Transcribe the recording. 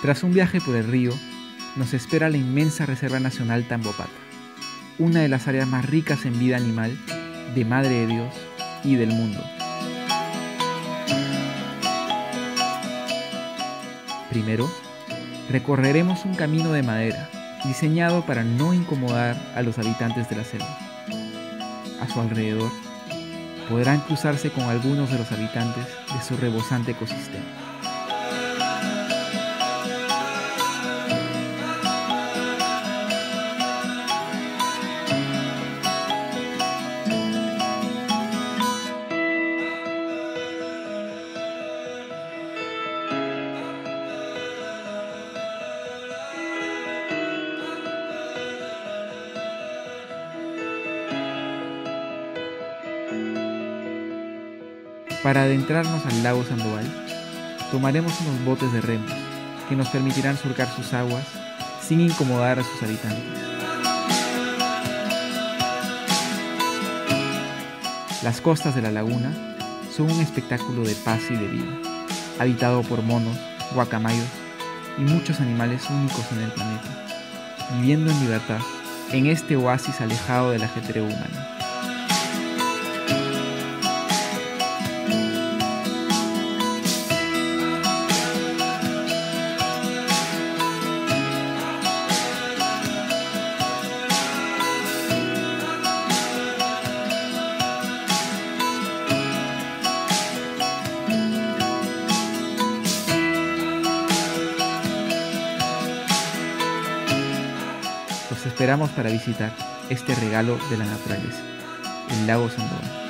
Tras un viaje por el río, nos espera la inmensa Reserva Nacional Tambopata, una de las áreas más ricas en vida animal de Madre de Dios y del mundo. Primero, recorreremos un camino de madera diseñado para no incomodar a los habitantes de la selva. A su alrededor, podrán cruzarse con algunos de los habitantes de su rebosante ecosistema. Para adentrarnos al lago Sandoval, tomaremos unos botes de remos que nos permitirán surcar sus aguas sin incomodar a sus habitantes. Las costas de la laguna son un espectáculo de paz y de vida, habitado por monos, guacamayos y muchos animales únicos en el planeta, viviendo en libertad en este oasis alejado del ajetreo humano. Los esperamos para visitar este regalo de la naturaleza, el lago Sandoval.